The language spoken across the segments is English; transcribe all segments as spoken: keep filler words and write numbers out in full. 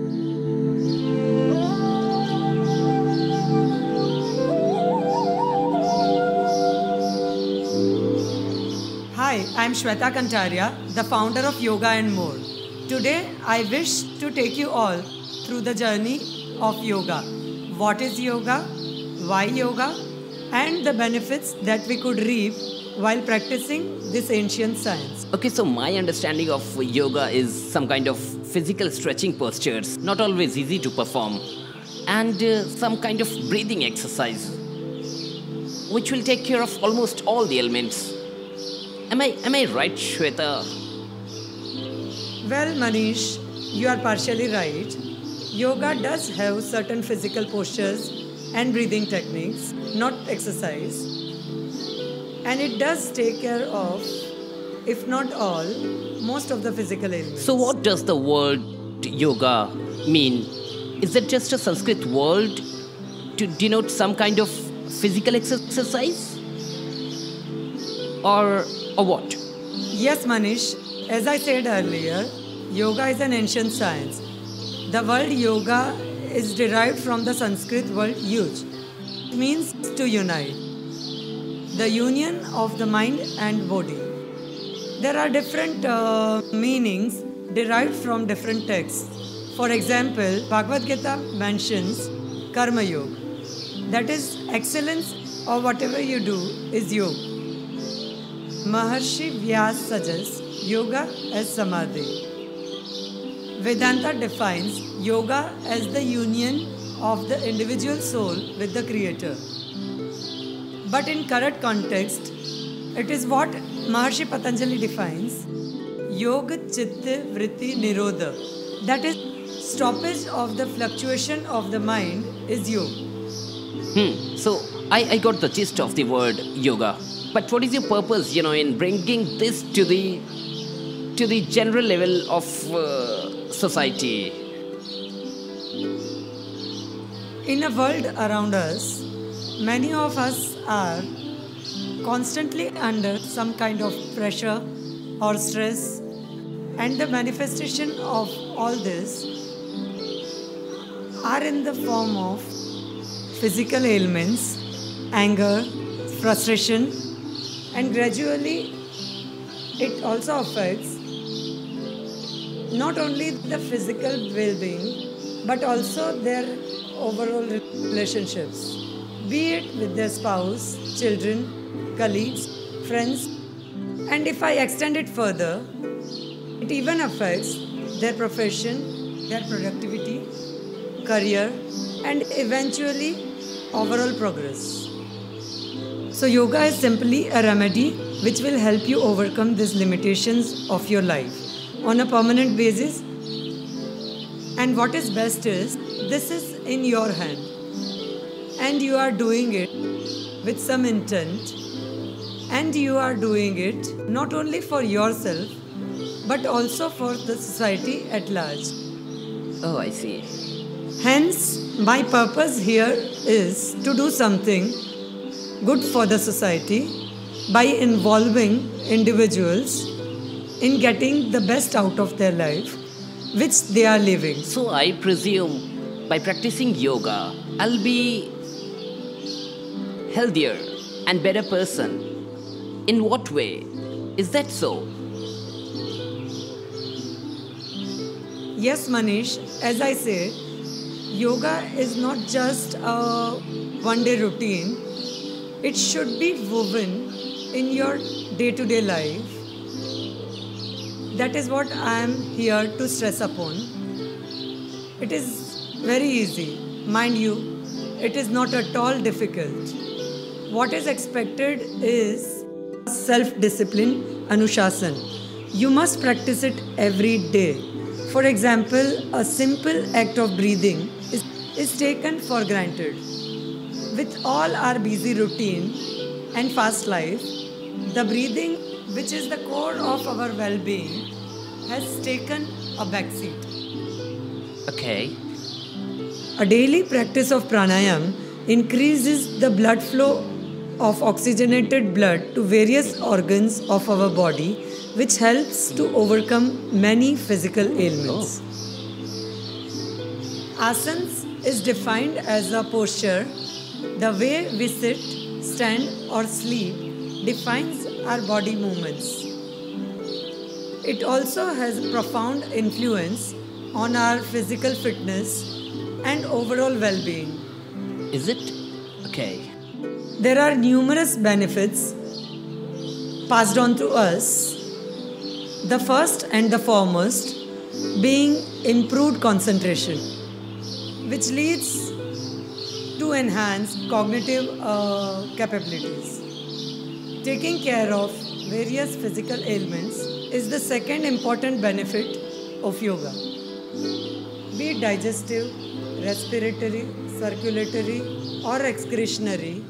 Hi, I'm Shweta Kantaria, the founder of Yoga and More. Today, I wish to take you all through the journey of yoga. What is yoga? Why yoga? And the benefits that we could reap while practicing this ancient science. Okay, so my understanding of yoga is some kind of physical stretching postures, not always easy to perform, and uh, some kind of breathing exercise, which will take care of almost all the ailments. Am I, am I right, Shweta? Well, Manish, you are partially right. Yoga does have certain physical postures and breathing techniques, not exercise. And it does take care of, if not all, most of the physical ailments. So what does the word yoga mean? Is it just a Sanskrit word to denote some kind of physical exercise? Or, or what? Yes, Manish. As I said earlier, yoga is an ancient science. The word yoga is derived from the Sanskrit word yuj. It means to unite. The union of the mind and body. There are different uh, meanings derived from different texts. For example, Bhagavad Gita mentions karma yoga. That is, excellence or whatever you do is yoga. Maharshi Vyas suggests yoga as samadhi. Vedanta defines yoga as the union of the individual soul with the Creator. But in current context, it is what Maharshi Patanjali defines Yoga Chitta Vritti Nirodha. That is, stoppage of the fluctuation of the mind is yoga. Hmm. So I, I got the gist of the word yoga. But what is your purpose, you know, in bringing this to the to the general level of uh, society? In a world around us, many of us are constantly under some kind of pressure or stress, and the manifestation of all this are in the form of physical ailments, anger, frustration, and gradually it also affects not only the physical well-being but also their overall relationships, be it with their spouse, children, colleagues, friends, and if I extend it further, it even affects their profession, their productivity, career, and eventually overall progress. So yoga is simply a remedy which will help you overcome these limitations of your life on a permanent basis. And what is best is, this is in your hand. And you are doing it with some intent. And you are doing it not only for yourself, but also for the society at large. Oh, I see. Hence, my purpose here is to do something good for the society by involving individuals in getting the best out of their life, which they are living. So I presume by practicing yoga, I'll be healthier and better person. In what way? Is that so? Yes, Manish, as I say, yoga is not just a one-day routine. It should be woven in your day-to-day life. That is what I am here to stress upon. It is very easy. Mind you, it is not at all difficult. What is expected is self-discipline, Anushasan. You must practice it every day. For example, a simple act of breathing is, is taken for granted. With all our busy routine and fast life, the breathing, which is the core of our well-being, has taken a backseat. Okay. A daily practice of pranayam increases the blood flow of oxygenated blood to various organs of our body, which helps to overcome many physical ailments. Oh. Asanas is defined as a posture. The way we sit, stand or sleep defines our body movements. It also has a profound influence on our physical fitness and overall well-being. Is it? Okay. There are numerous benefits passed on to us. The first and the foremost being improved concentration, which leads to enhanced cognitive uh, capabilities. Taking care of various physical ailments is the second important benefit of yoga. Be it digestive, respiratory, circulatory or excretionary,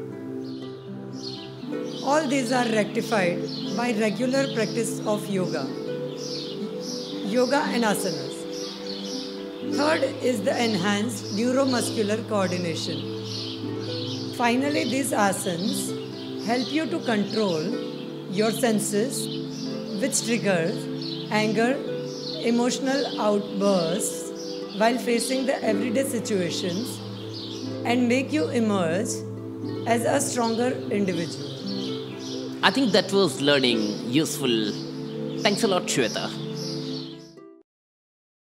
all these are rectified by regular practice of yoga. Yoga and asanas. Third is the enhanced neuromuscular coordination. Finally, these asanas help you to control your senses, which triggers anger, emotional outbursts while facing the everyday situations and make you emerge as a stronger individual. I think that was learning useful. Thanks a lot, Shweta.